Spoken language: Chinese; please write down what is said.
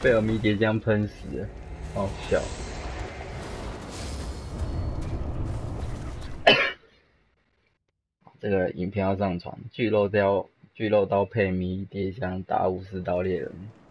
被我迷迭香喷死了，好笑。这个影片要上传，巨肉刀配迷迭香打武士刀猎人。